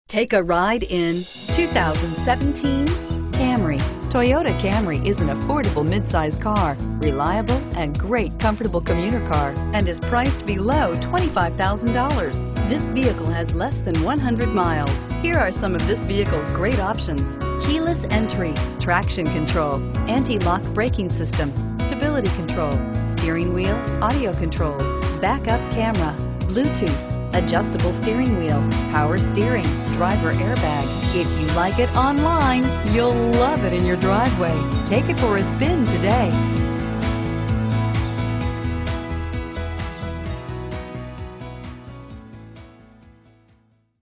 Take a ride in 2017 Camry. Toyota Camry is an affordable midsize car, reliable and great comfortable commuter car, and is priced below $25,000. This vehicle has less than 100 miles. Here are some of this vehicle's great options: keyless entry, traction control, anti-lock braking system, stability control, steering wheel audio controls, backup camera, Bluetooth, adjustable steering wheel, power steering, driver airbag. If you like it online, you'll love it in your driveway. Take it for a spin today.